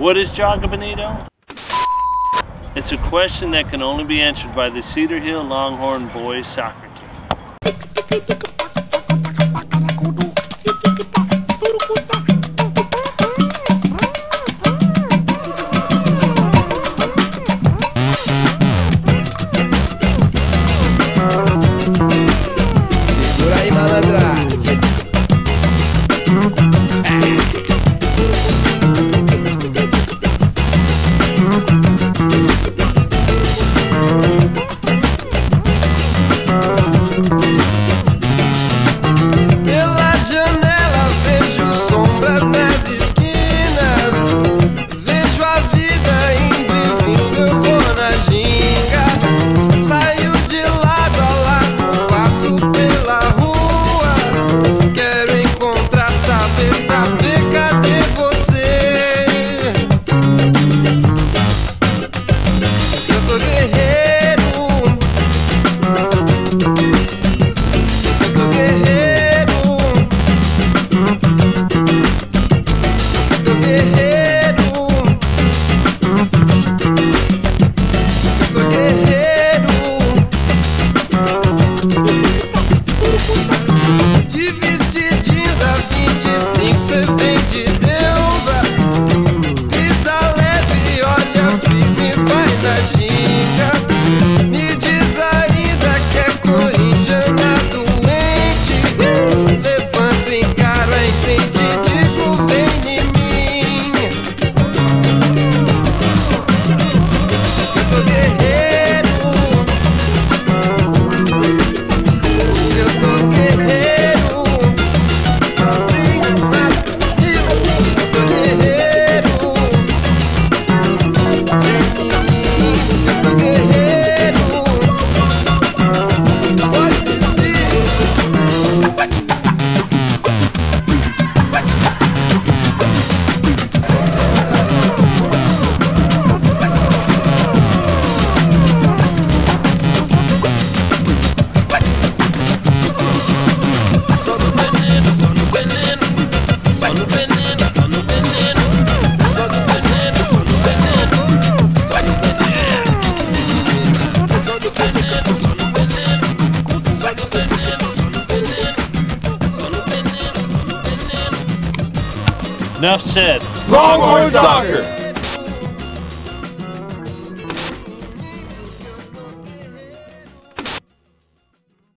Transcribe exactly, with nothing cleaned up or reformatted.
What is Jogga Bonito? It's a question that can only be answered by the Cedar Hill Longhorn boys soccer team. Por aí, malandra. Pela janela vejo sombras nas esquinas, vejo a vida indo e vindo, eu vou na ginga, saio de lado a lado, passo pela rua, quero encontrar, saber, saber cadê você. Eu tô guerreiro, eu tô guerreiro, eu tô guerreiro, eu tô guerreiro. De vestidinho da vinte e cinco, cê vem de deusa, pisa leve, olha firme, vai na ginga. Me diz ainda que é corintiana doente, levanto, encaro, entende, digo vem em mim. Eu tô guerreiro, eu tô guerreiro, eu tô guerreiro, vem em mim. Eu tô guerreiro, pode vir. Só no veneno, só no veneno, só no veneno, só no veneno, só no veneno, só no veneno, só no veneno, só no veneno, só no veneno, só no veneno, só no veneno, só no veneno, só no veneno. Enough said. Longhorn Soccer!